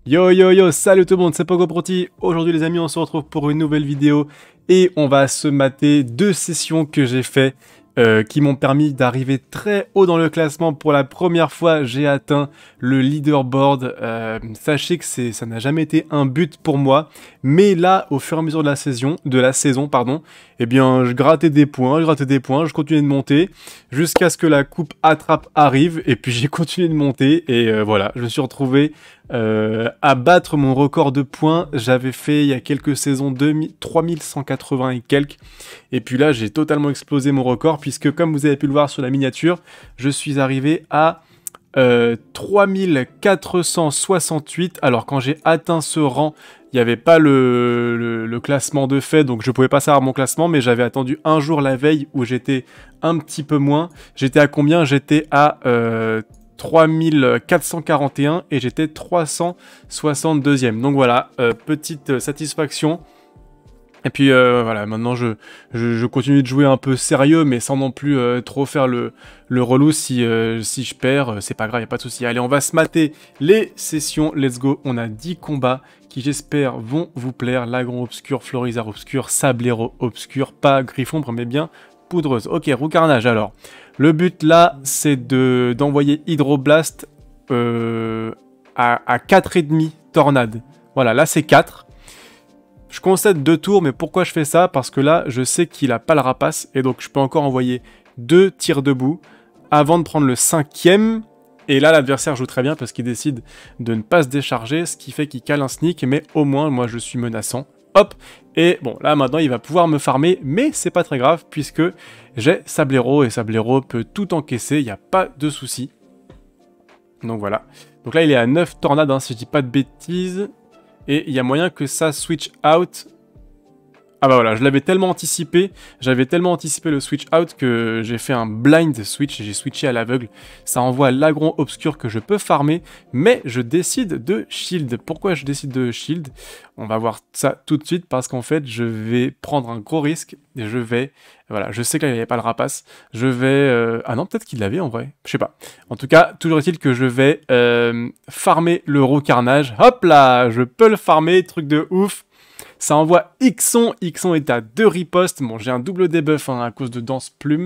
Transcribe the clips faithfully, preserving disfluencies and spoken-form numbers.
Yo yo yo, salut tout le monde, c'est PogoProti. Aujourd'hui les amis, on se retrouve pour une nouvelle vidéo et on va se mater deux sessions que j'ai fait euh, qui m'ont permis d'arriver très haut dans le classement. Pour la première fois, j'ai atteint le leaderboard. Euh, sachez que c'est, ça n'a jamais été un but pour moi, mais là, au fur et à mesure de la saison, de la saison, pardon, eh bien, je grattais des points, je grattais des points, je continuais de monter jusqu'à ce que la coupe attrape arrive et puis j'ai continué de monter et euh, voilà, je me suis retrouvé Euh, à battre mon record de points. J'avais fait il y a quelques saisons trois mille cent quatre-vingts et quelques. Et puis là, j'ai totalement explosé mon record puisque, comme vous avez pu le voir sur la miniature, je suis arrivé à euh, trois mille quatre cent soixante-huit. Alors, quand j'ai atteint ce rang, il n'y avait pas le, le, le classement de fait, donc je pouvais pas savoir mon classement, mais j'avais attendu un jour la veille où j'étais un petit peu moins. J'étais à combien? J'étais à... Euh, trois mille quatre cent quarante et un et j'étais trois cent soixante-deuxième. Donc voilà, euh, petite euh, satisfaction. Et puis euh, voilà, maintenant je, je, je continue de jouer un peu sérieux, mais sans non plus euh, trop faire le, le relou. Si, euh, si je perds, euh, c'est pas grave, y a pas de souci. Allez, on va se mater les sessions, let's go. On a dix combats qui, j'espère, vont vous plaire. Lagron obscur, Florizarre obscur, Sablero obscur, pas Griffombre, mais bien poudreuse. Ok, Roucarnage alors. Le but là, c'est de d'envoyer Hydroblast euh, à, à quatre virgule cinq tornades. Voilà, là c'est quatre. Je concède deux tours, mais pourquoi je fais ça? Parce que là, je sais qu'il a pas le rapace, et donc je peux encore envoyer deux tirs debout avant de prendre le cinquième. Et là, l'adversaire joue très bien parce qu'il décide de ne pas se décharger, ce qui fait qu'il cale un sneak, mais au moins, moi, je suis menaçant. Hop, et bon, là maintenant il va pouvoir me farmer, mais c'est pas très grave puisque j'ai Sablero et Sablero peut tout encaisser, il n'y a pas de souci. Donc voilà. Donc là il est à neuf tornades, hein, si je dis pas de bêtises, et il y a moyen que ça switch out. Ah bah voilà, je l'avais tellement anticipé, j'avais tellement anticipé le switch out que j'ai fait un blind switch, j'ai switché à l'aveugle. Ça envoie l'agron obscur que je peux farmer, mais je décide de shield. Pourquoi je décide de shield? On va voir ça tout de suite parce qu'en fait, je vais prendre un gros risque et je vais... Voilà, je sais qu'il n'y avait pas le rapace, je vais... Euh... Ah non, peut-être qu'il l'avait en vrai, je sais pas. En tout cas, toujours est-il que je vais euh, farmer le Roucarnage. Hop là, je peux le farmer, truc de ouf. Ça envoie Ixon, Ixon est à deux ripostes, bon j'ai un double debuff hein, à cause de Danse Plume.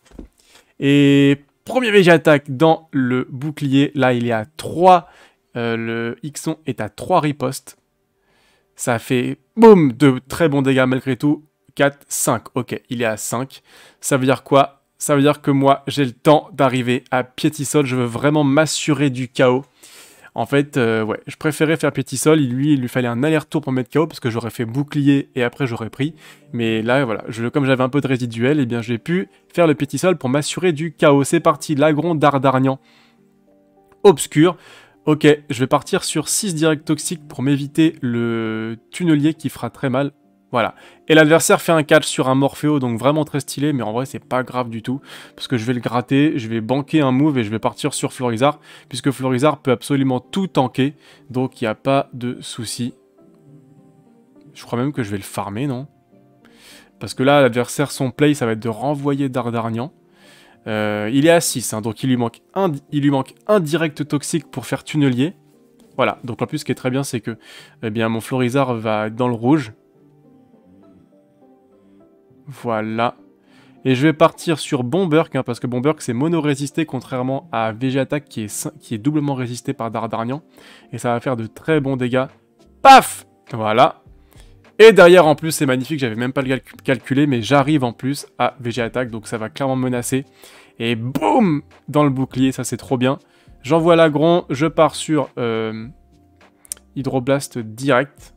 Et premier V G attaque dans le bouclier, là il est à trois, euh, le Ixon est à trois ripostes. Ça fait boum, de très bons dégâts malgré tout, quatre, cinq, ok il est à cinq. Ça veut dire quoi? Ça veut dire que moi j'ai le temps d'arriver à Piétisol, je veux vraiment m'assurer du K O. En fait, euh, ouais, je préférais faire Piétisol, lui, il lui fallait un aller-retour pour mettre K O, parce que j'aurais fait bouclier et après j'aurais pris. Mais là, voilà, je, comme j'avais un peu de résiduel, eh bien j'ai pu faire le Piétisol pour m'assurer du K O. C'est parti, l'agron d'Ardarnian obscur. Ok, je vais partir sur six directs toxiques pour m'éviter le tunnelier qui fera très mal. Voilà. Et l'adversaire fait un catch sur un Morpheo, donc vraiment très stylé, mais en vrai, c'est pas grave du tout. Parce que je vais le gratter, je vais banquer un move et je vais partir sur Florizarre, puisque Florizarre peut absolument tout tanker, donc il n'y a pas de souci. Je crois même que je vais le farmer, non? Parce que là, l'adversaire, son play, ça va être de renvoyer Dardarnian. Euh, il est à six, hein, donc il lui, manque un, il lui manque un direct toxique pour faire tunnelier. Voilà, donc en plus, ce qui est très bien, c'est que eh bien, mon Florizarre va être dans le rouge. Voilà. Et je vais partir sur Bomberk, hein, parce que Bomberk c'est mono-résisté, contrairement à V G Attack qui est, qui est doublement résisté par Dardarnian. Et ça va faire de très bons dégâts. Paf! Voilà. Et derrière en plus c'est magnifique, j'avais même pas le calc calculé, mais j'arrive en plus à V G Attack, donc ça va clairement me menacer. Et boum! Dans le bouclier, ça c'est trop bien. J'envoie l'agron, je pars sur euh, Hydroblast direct.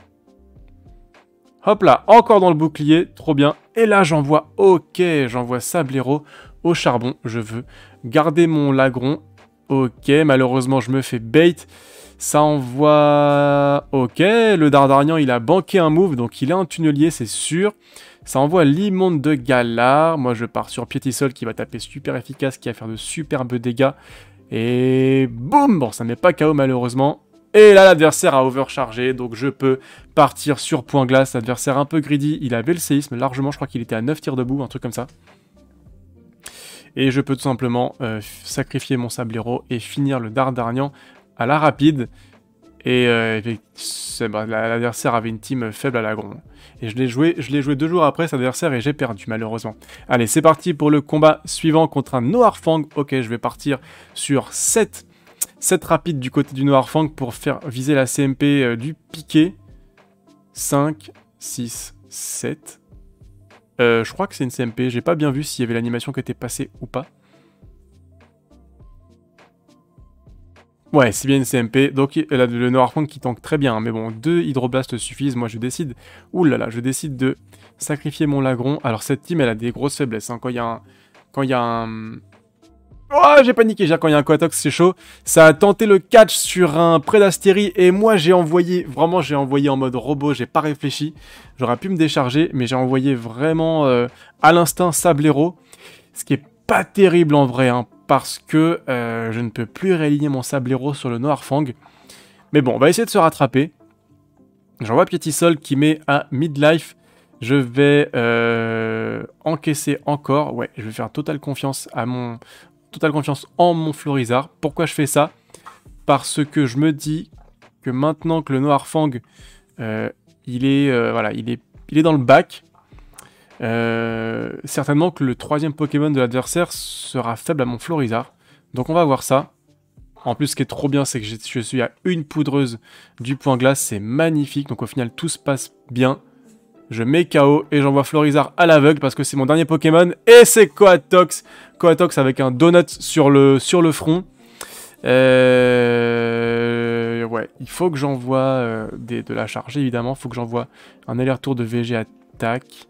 Hop là, encore dans le bouclier, trop bien. Et là, j'envoie, ok, j'envoie Sablero au charbon. Je veux garder mon lagron. Ok, malheureusement, je me fais bait. Ça envoie... Ok, le Dardarnian, il a banqué un move, donc il a un tunnelier, c'est sûr. Ça envoie l'immonde de Galar. Moi, je pars sur Piétisol qui va taper super efficace, qui va faire de superbes dégâts. Et boum! Bon, ça ne met pas K O malheureusement. Et là, l'adversaire a overchargé, donc je peux partir sur point glace. L'adversaire un peu greedy, il avait le séisme largement, je crois qu'il était à neuf tirs debout, un truc comme ça. Et je peux tout simplement euh, sacrifier mon Sablero et finir le Dardarnian à la rapide. Et euh, bah, l'adversaire avait une team faible à l'agron. Et je l'ai joué, je l'ai joué deux jours après cet adversaire et j'ai perdu malheureusement. Allez, c'est parti pour le combat suivant contre un Noirfang. Ok, je vais partir sur sept, sept rapides du côté du Noirfang pour faire viser la C M P euh, du piqué. cinq, six, sept. Euh, je crois que c'est une C M P. J'ai pas bien vu s'il y avait l'animation qui était passée ou pas. Ouais, c'est bien une C M P. Donc elle a le Noirfang qui tank très bien. Hein, mais bon, deux Hydroblasts suffisent. Moi, je décide... Ouh là là, je décide de sacrifier mon Lagron. Alors, cette team, elle a des grosses faiblesses. Hein. Quand il y a un... Quand il y a un... Oh, j'ai paniqué. Déjà, quand il y a un Quatox, c'est chaud. Ça a tenté le catch sur un Prédastérie. Et moi, j'ai envoyé... Vraiment, j'ai envoyé en mode robot. J'ai pas réfléchi. J'aurais pu me décharger. Mais j'ai envoyé vraiment euh, à l'instinct Sablero. Ce qui est pas terrible en vrai, hein, parce que euh, je ne peux plus réaligner mon Sablero sur le Noirfang. Mais bon, on va essayer de se rattraper. J'envoie Piétisol qui met à midlife. Je vais euh, encaisser encore. Ouais, je vais faire totale confiance à mon totale confiance en mon Florizard. Pourquoi je fais ça? Parce que je me dis que maintenant que le Noirfang euh, il est euh, voilà, il est il est dans le bac. Euh, certainement que le troisième Pokémon de l'adversaire sera faible à mon Florizard. Donc on va voir ça. En plus, ce qui est trop bien, c'est que je suis à une poudreuse du point glace. C'est magnifique. Donc au final, tout se passe bien. Je mets K O et j'envoie Florizard à l'aveugle parce que c'est mon dernier Pokémon. Et c'est Coatox. Coatox avec un donut sur le, sur le front. Euh... Ouais, il faut que j'envoie euh, de la charge, évidemment. Il faut que j'envoie un aller-retour de V G attaque.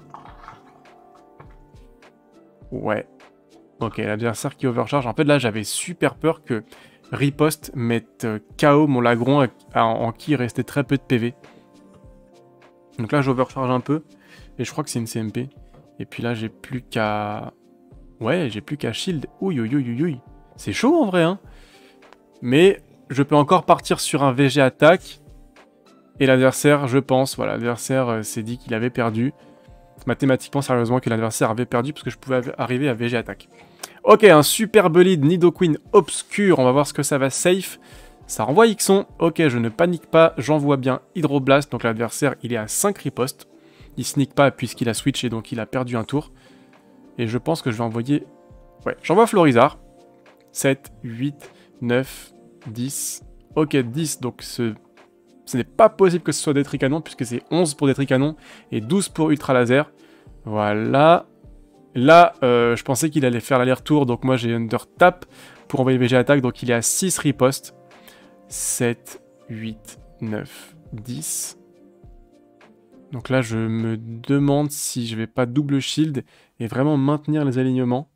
Ouais. Ok, l'adversaire qui overcharge. En fait, là, j'avais super peur que Riposte mette K O mon Lagron en, en qui il restait très peu de P V. Donc là, j'overcharge un peu. Et je crois que c'est une C M P. Et puis là, j'ai plus qu'à... Ouais, j'ai plus qu'à shield. Ouïe, ouïe, ouïe, ouïe. C'est chaud en vrai, hein. Mais je peux encore partir sur un V G attaque. Et l'adversaire, je pense, voilà, l'adversaire euh, s'est dit qu'il avait perdu. Mathématiquement, sérieusement, que l'adversaire avait perdu parce que je pouvais arriver à V G attaque. Ok, un superbe lead Nidoqueen obscur. On va voir ce que ça va safe. Ça renvoie Ixon. Ok, je ne panique pas. J'envoie bien Hydroblast. Donc l'adversaire, il est à cinq ripostes. Il sneak pas puisqu'il a switché, donc il a perdu un tour. Et je pense que je vais envoyer... Ouais, j'envoie Florizard. sept, huit, neuf, dix. Ok, dix. Donc ce, ce n'est pas possible que ce soit des tricanons puisque c'est onze pour des tricanons et douze pour Ultra Laser. Voilà. Là, euh, je pensais qu'il allait faire l'aller-retour. Donc moi, j'ai Under Tap pour envoyer V G attaque. Donc il est à six ripostes. sept, huit, neuf, dix. Donc là, je me demande si je vais pas double shield et vraiment maintenir les alignements.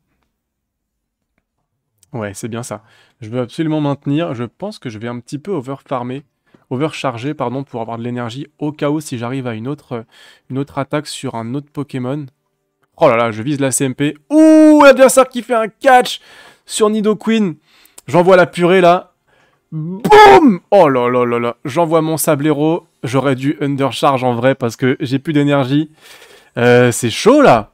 Ouais, c'est bien ça. Je veux absolument maintenir. Je pense que je vais un petit peu overfarmer, overcharger, pardon, pour avoir de l'énergie au cas où si j'arrive à une autre, une autre attaque sur un autre Pokémon. Oh là là, je vise la C M P. Ouh, l'adversaire qui fait un catch sur Nidoqueen. J'envoie la purée là. Boum! Oh là là là là. J'envoie mon Sablero. J'aurais dû undercharge en vrai parce que j'ai plus d'énergie. Euh, c'est chaud là.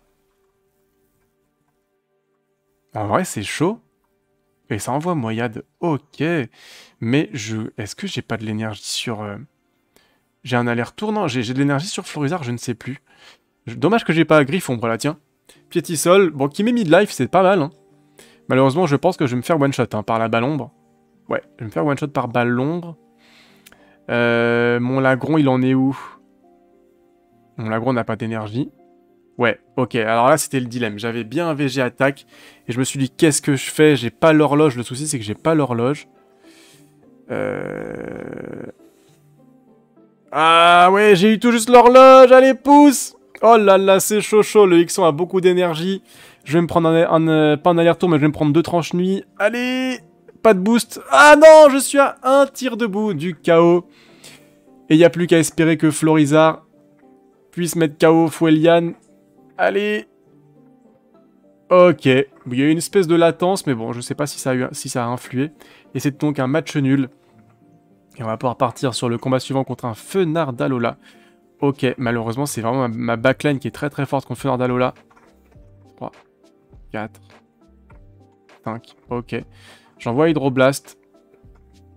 En vrai, c'est chaud. Et ça envoie Moyade. Ok. Mais je... Est-ce que j'ai pas de l'énergie sur... Euh... J'ai un aller-retour? Non, j'ai de l'énergie sur Florizard, je ne sais plus. Dommage que j'ai pas Griffombre là, tiens. Piétisol. Bon, qui met midlife, c'est pas mal. Hein. Malheureusement, je pense que je vais me faire one-shot hein, par la balle ombre. Ouais, je vais me faire one-shot par balle ombre. Euh, mon Lagron, il en est où? Mon Lagron n'a pas d'énergie. Ouais, ok. Alors là, c'était le dilemme. J'avais bien un V G attaque. Et je me suis dit, qu'est-ce que je fais? J'ai pas l'horloge. Le souci, c'est que j'ai pas l'horloge. Euh... Ah ouais, j'ai eu tout juste l'horloge. Allez, pousse! Oh là là, c'est chaud chaud. Le Ixon a beaucoup d'énergie. Je vais me prendre un... un euh, pas un aller-retour, mais je vais me prendre deux tranches nuit. Allez! Pas de boost. Ah non, je suis à un tir debout du K O. Et il n'y a plus qu'à espérer que Florizard puisse mettre K O Fouelian. Allez. Ok. Il y a eu une espèce de latence, mais bon, je sais pas si ça a, eu, si ça a influé. Et c'est donc un match nul. Et on va pouvoir partir sur le combat suivant contre un Fenard d'Alola. Ok, malheureusement, c'est vraiment ma, ma backline qui est très très forte contre Fenard d'Alola. trois, quatre, cinq, ok. J'envoie Hydroblast.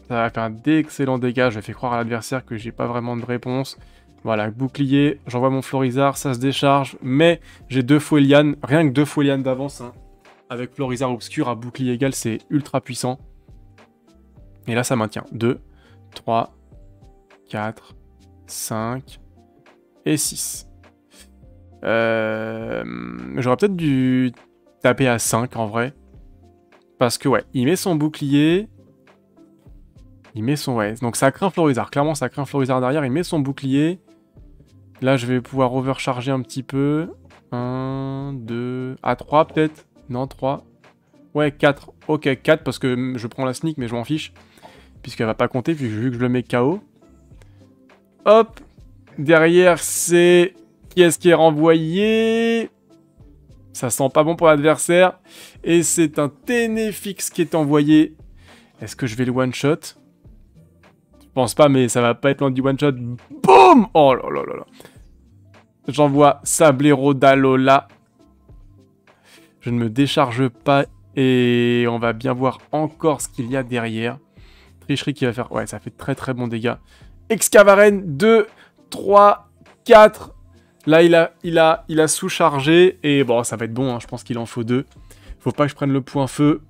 Ça va faire d'excellents dégâts. Je fais croire à l'adversaire que j'ai pas vraiment de réponse. Voilà, bouclier, j'envoie mon Florizard, ça se décharge. Mais j'ai deux Fouelian, rien que deux Fouelian d'avance. Hein. Avec Florizard obscur à bouclier égal, c'est ultra puissant. Et là, ça maintient. deux, trois, quatre, cinq et six. Euh... J'aurais peut-être dû taper à cinq en vrai. Parce que ouais, il met son bouclier... Il met son... Ouais, donc ça craint Florizard. Clairement, ça craint Florizard derrière. Il met son bouclier. Là, je vais pouvoir overcharger un petit peu. un, deux... Ah, trois peut-être. Non, trois. Ouais, quatre. Ok, quatre parce que je prends la sneak, mais je m'en fiche. Puisqu'elle va pas compter, vu que je le mets K O. Hop. Derrière, c'est... Qui est-ce qui est renvoyé? Ça sent pas bon pour l'adversaire. Et c'est un Ténéfix qui est envoyé. Est-ce que je vais le one-shot? Je pense pas, mais ça va pas être loin du one-shot. Boum! Oh là là là là. J'envoie Sablero d'Alola. Je ne me décharge pas. Et on va bien voir encore ce qu'il y a derrière. Tricherie qui va faire... Ouais, ça fait très très bon dégâts. Excavaren, deux, trois, quatre. Là, il a, il a, il a sous-chargé. Et bon, ça va être bon, hein. Je pense qu'il en faut deux. Faut pas que je prenne le point feu.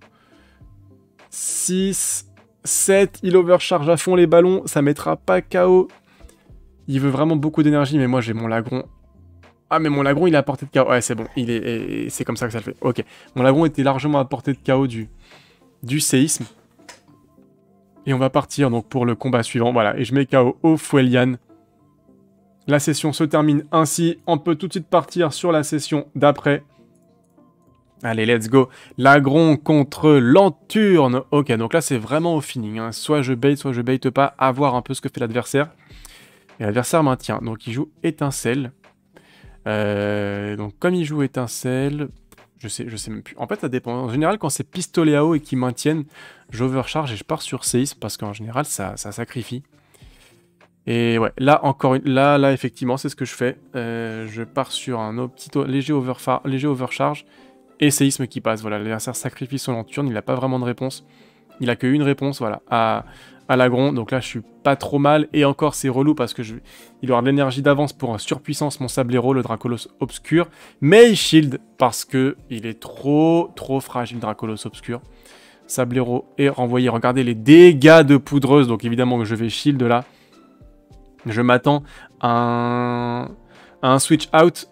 six... sept, il overcharge à fond les ballons, ça mettra pas K O. Il veut vraiment beaucoup d'énergie, mais moi j'ai mon Lagron. Ah, mais mon Lagron il est à portée de K O. Ouais, c'est bon, il est, c'est comme ça que ça le fait. Ok, mon Lagron était largement à portée de K O du, du séisme. Et on va partir donc pour le combat suivant. Voilà, et je mets K O au Fouelian. La session se termine ainsi. On peut tout de suite partir sur la session d'après. Allez, let's go. Lagron contre Lanturne. Ok, donc là, c'est vraiment au feeling. Hein. Soit je bait, soit je baite pas. À voir un peu ce que fait l'adversaire. Et l'adversaire maintient. Donc, il joue Étincelle. Euh, donc, comme il joue Étincelle... Je sais, je sais même plus. En fait, ça dépend. En général, quand c'est pistolet à eau et qu'ils maintiennent, j'overcharge et je pars sur séisme. Parce qu'en général, ça, ça sacrifie. Et ouais, là, encore une... Là, là effectivement, c'est ce que je fais. Euh, je pars sur un petit léger, overfar... léger overcharge. Et séisme qui passe, voilà, l'adversaire sacrifie son Lanturne, il n'a pas vraiment de réponse. Il a qu'une réponse, voilà, à, à Lagron, donc là je suis pas trop mal, et encore c'est relou parce que je, il aura de l'énergie d'avance pour un surpuissance mon Sablero, le Dracolos obscur, mais il shield parce que il est trop, trop fragile, Dracolos obscur. Sablero est renvoyé, regardez les dégâts de poudreuse, donc évidemment que je vais shield là. Je m'attends à un, à un switch out.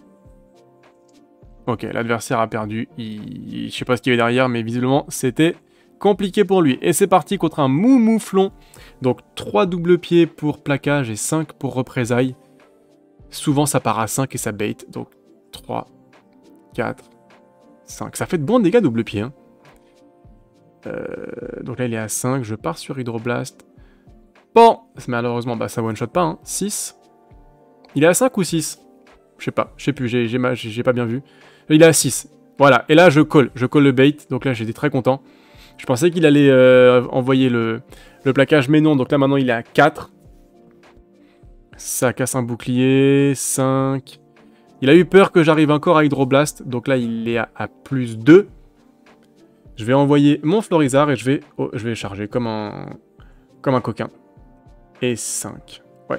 Ok, l'adversaire a perdu. Il... Je sais pas ce qu'il y avait derrière, mais visiblement, c'était compliqué pour lui. Et c'est parti contre un Moumouflon. Donc, trois double pieds pour plaquage et cinq pour représailles. Souvent, ça part à cinq et ça bait. Donc, trois, quatre, cinq. Ça fait de bons dégâts double pied. Hein. Euh... Donc là, il est à cinq. Je pars sur Hydroblast. Bon, malheureusement, bah, ça one-shot pas. Hein. six. Il est à cinq ou six? Je sais pas. Je sais plus. J'ai pas bien vu. Il est à six. Voilà. Et là, je colle. Je colle le bait. Donc là, j'étais très content. Je pensais qu'il allait euh, envoyer le, le plaquage, mais non. Donc là, maintenant, il est à quatre. Ça casse un bouclier. cinq. Il a eu peur que j'arrive encore à Hydroblast. Donc là, il est à, à plus deux. Je vais envoyer mon Florizard et je vais, oh, je vais charger comme un, comme un coquin. Et cinq. Ouais.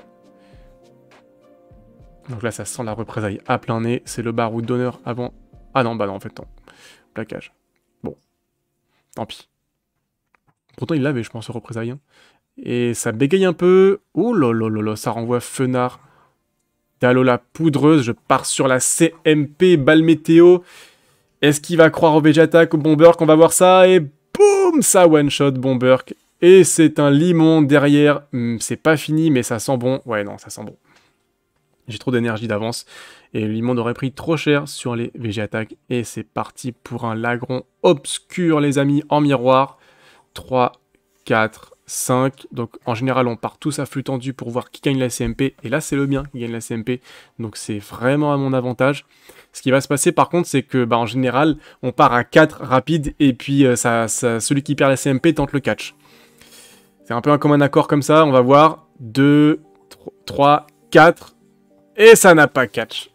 Donc là, ça sent la représaille à plein nez. C'est le baroud d'honneur avant... Ah non, bah non, en fait, non. Plaquage. Bon. Tant pis. Pourtant, il l'avait, je pense, le représaille. Hein. Et ça bégaye un peu. Ouh là là là là, ça renvoie Fenard. D'Alola poudreuse. Je pars sur la C M P, balle météo. Est-ce qu'il va croire au V G Attack, au Bomberk? On va voir ça. Et boum, ça one-shot Bomberk. Et c'est un limon derrière. C'est pas fini, mais ça sent bon. Ouais, non, ça sent bon. J'ai trop d'énergie d'avance. Et le limon aurait pris trop cher sur les V G Attack. Et c'est parti pour un Lagron obscur, les amis, en miroir. trois, quatre, cinq. Donc, en général, on part tous à flux tendu pour voir qui gagne la C M P. Et là, c'est le mien qui gagne la C M P. Donc, c'est vraiment à mon avantage. Ce qui va se passer, par contre, c'est que, bah, en général, on part à quatre rapide. Et puis, euh, ça, ça, celui qui perd la C M P tente le catch. C'est un peu un commun accord comme ça. On va voir. deux, trois, quatre. Et ça n'a pas catch.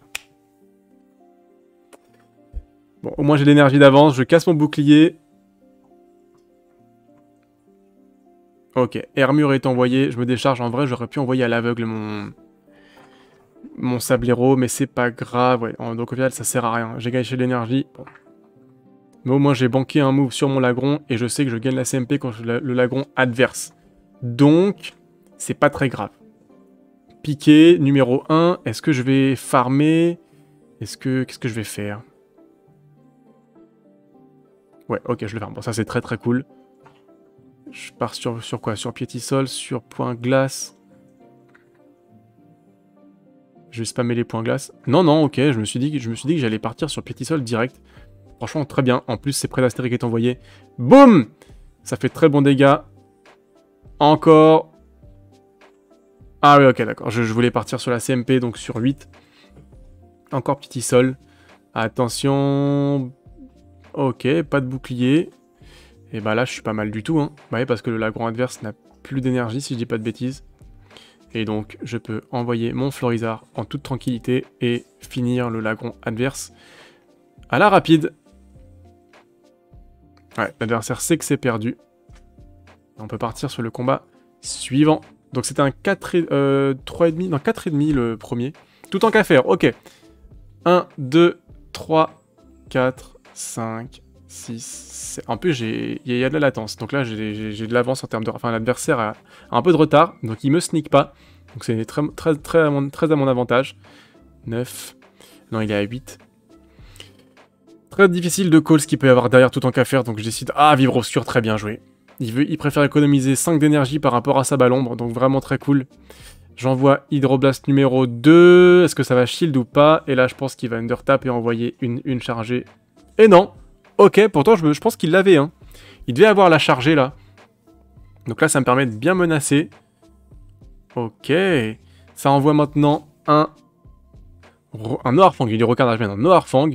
Bon, au moins j'ai l'énergie d'avance. Je casse mon bouclier. Ok, Armure est envoyé, je me décharge. En vrai, j'aurais pu envoyer à l'aveugle mon... mon sablero, mais c'est pas grave. Ouais. Donc au final, ça sert à rien. J'ai gâché de l'énergie. Bon. Mais au moins, j'ai banqué un move sur mon Lagron, et je sais que je gagne la C M P quand je le Lagron adverse. Donc, c'est pas très grave. Piqué, numéro un. Est-ce que je vais farmer? Est-ce que... Qu'est-ce que je vais faire? Ouais, ok, je le farme. Bon, ça, c'est très très cool. Je pars sur, sur quoi? Sur Piétisol, sur Point Glace. Je vais spammer les points glace. Non, non, ok, je me suis dit, je me suis dit que j'allais partir sur Piétisol direct. Franchement, très bien. En plus, c'est Prédastérie qui est envoyé. Boum! Ça fait très bon dégâts. Encore. Ah oui, ok, d'accord. Je, je voulais partir sur la C M P, donc sur huit. Encore Piétisol. Attention. Ok, pas de bouclier. Et bah là, je suis pas mal du tout. Hein. Bah oui, parce que le Lagron adverse n'a plus d'énergie, si je dis pas de bêtises. Et donc, je peux envoyer mon Florizard en toute tranquillité et finir le Lagron adverse à la rapide. Ouais, l'adversaire sait que c'est perdu. On peut partir sur le combat suivant. Donc c'était un quatre et, euh, trois virgule cinq, non quatre virgule cinq le premier. Tout en qu'à faire, ok. un, deux, trois, quatre, cinq, six, sept. En plus, il y, y a de la latence. Donc là, j'ai de l'avance en termes de... Enfin, l'adversaire a, a un peu de retard, donc il me sneak pas. Donc c'est très, très, très, à mon, très à mon avantage. neuf. Non, il est à huit. Très difficile de call ce qu'il peut y avoir derrière tout en qu'à faire, donc je décide... Ah, Vivre Obscur, très bien joué. Il, veut, il préfère économiser cinq d'énergie par rapport à sa balle ombre, donc vraiment très cool. J'envoie Hydroblast numéro deux. Est-ce que ça va shield ou pas? Et là, je pense qu'il va undertap et envoyer une, une chargée. Et non. Ok, pourtant, je, je pense qu'il l'avait. Hein. Il devait avoir la chargée, là. Donc là, ça me permet de bien menacer. Ok. Ça envoie maintenant un... Un Noirfang. Il y a du recadrage bien, un Noirfang.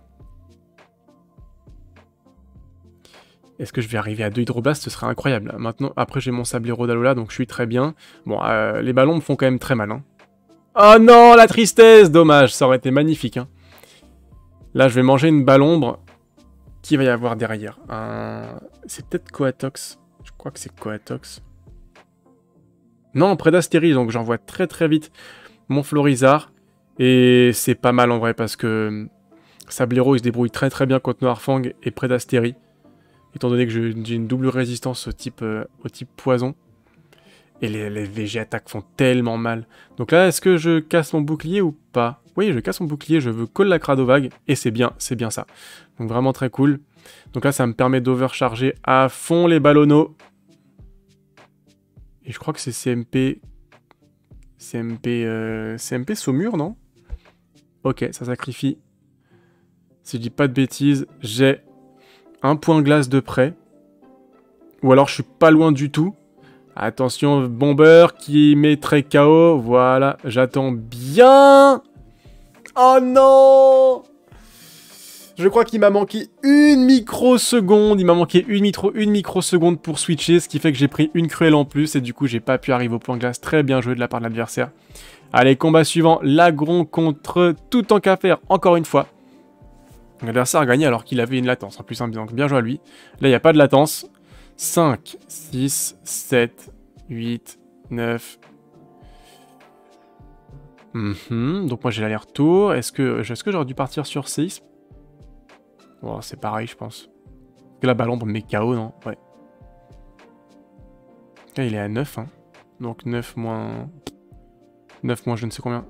Est-ce que je vais arriver à deux Hydroblast? Ce serait incroyable. Maintenant, après, j'ai mon Sablero d'Alola, donc je suis très bien. Bon, euh, les ballons me font quand même très mal. Hein. Oh non, la tristesse! Dommage, ça aurait été magnifique. Hein. Là, je vais manger une balle ombre. Qui va y avoir derrière? Un... C'est peut-être Coatox. Je crois que c'est Coatox. Non, Prédastérie, donc j'envoie très très vite mon Florizard. Et c'est pas mal en vrai, parce que Sablero, il se débrouille très très bien contre Noirfang et Prédastérie. Étant donné que j'ai une double résistance au type, euh, au type poison. Et les, les V G attaques font tellement mal. Donc là, est-ce que je casse mon bouclier ou pas? Oui, je casse mon bouclier, je veux call la Cradovague. Et c'est bien, c'est bien ça. Donc vraiment très cool. Donc là, ça me permet d'overcharger à fond les ballonneaux. Et je crois que c'est C M P... C M P... Euh, C M P Saumur, non? Ok, ça sacrifie. Si je dis pas de bêtises, j'ai... un point glace de près. Ou alors je suis pas loin du tout. Attention, Bomber qui mettrait K O. Voilà, j'attends bien. Oh non! Je crois qu'il m'a manqué une microseconde. Il m'a manqué une, micro, une microseconde pour switcher, ce qui fait que j'ai pris une cruelle en plus. Et du coup, j'ai pas pu arriver au point glace. Très bien joué de la part de l'adversaire. Allez, combat suivant. Lagron contre tout en qu'à faire, encore une fois. L'adversaire a gagné alors qu'il avait une latence. En plus, hein, donc bien joué à lui. Là, il n'y a pas de latence. cinq, six, sept, huit, neuf. Mm-hmm. Donc moi, j'ai l'aller-retour. Est-ce que, est-ce que j'aurais dû partir sur six? Bon, c'est pareil, je pense. Parce que la balle ombre met K O, non? Ouais. Là, il est à neuf. Hein. Donc neuf moins... neuf moins je ne sais combien.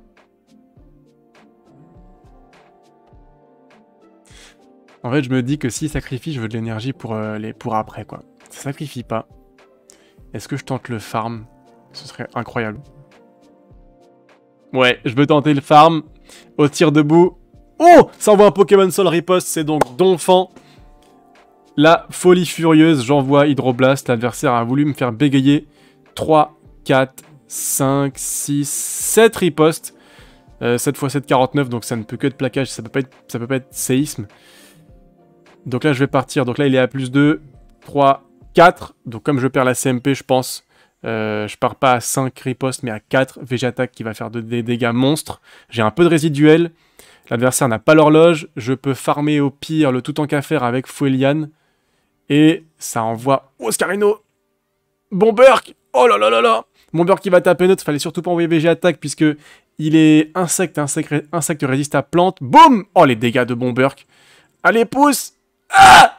En fait, je me dis que s'il sacrifie, je veux de l'énergie pour, euh, les... pour après, quoi. Ça sacrifie pas. Est-ce que je tente le farm? Ce serait incroyable. Ouais, je veux tenter le farm. Au tir debout. Oh! Ça envoie un Pokémon Soul Riposte, c'est donc Donphan. La folie furieuse, j'envoie Hydroblast. L'adversaire a voulu me faire bégayer. trois, quatre, cinq, six, sept ripostes. Euh, sept fois sept, quarante-neuf, donc ça ne peut que être plaquage, ça peut pas être, ça peut pas être séisme. Donc là, je vais partir. Donc là, il est à plus deux, trois, quatre. Donc comme je perds la C M P, je pense, euh, je pars pas à cinq ripostes, mais à quatre. V G attaque qui va faire de, des dégâts monstres. J'ai un peu de résiduel. L'adversaire n'a pas l'horloge. Je peux farmer au pire le tout en qu'à faire avec Fouelian. Et ça envoie Oscarino. Bomberk. Oh là là là là. Bomberk qui va taper neutre. Fallait surtout pas envoyer V G attaque puisque il est insecte. Insecte, insecte résiste à plante. Boum. Oh les dégâts de Bomberk. Allez pousse. Ah.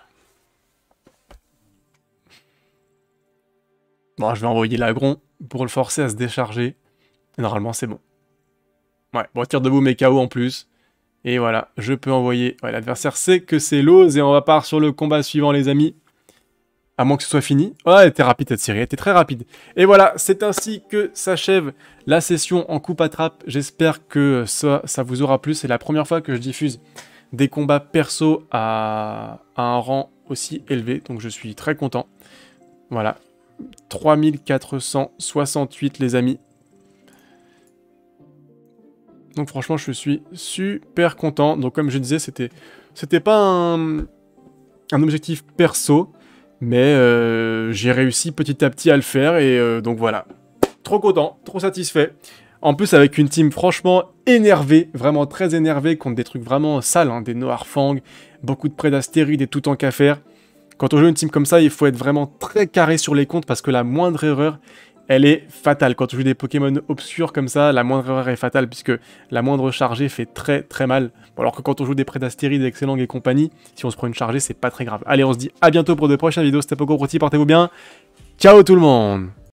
Bon, je vais envoyer l'agron pour le forcer à se décharger. Et normalement, c'est bon. Ouais, bon, tir de boum et K O en plus. Et voilà, je peux envoyer... Ouais, l'adversaire sait que c'est l'ose et on va part sur le combat suivant, les amis. À moins que ce soit fini. Oh, elle était rapide cette série, elle était très rapide. Et voilà, c'est ainsi que s'achève la session en coupe à trappe. J'espère que ça, ça vous aura plu. C'est la première fois que je diffuse des combats perso à, à un rang aussi élevé. Donc je suis très content. Voilà. trois mille quatre cent soixante-huit, les amis. Donc franchement, je suis super content. Donc comme je disais, c'était c'était pas un, un objectif perso, mais euh, j'ai réussi petit à petit à le faire. Et euh, donc voilà, trop content, trop satisfait. En plus avec une team franchement énervée, vraiment très énervée, contre des trucs vraiment sales, hein, des Noirfang, beaucoup de Prédastérides et tout en qu'à faire. Quand on joue une team comme ça, il faut être vraiment très carré sur les comptes parce que la moindre erreur, elle est fatale. Quand on joue des Pokémon obscurs comme ça, la moindre erreur est fatale puisque la moindre chargée fait très très mal. Bon, alors que quand on joue des Prédastérides, Excellent et compagnie, si on se prend une chargée, c'est pas très grave. Allez, on se dit à bientôt pour de prochaines vidéos. C'était PogoProty, portez-vous bien. Ciao tout le monde!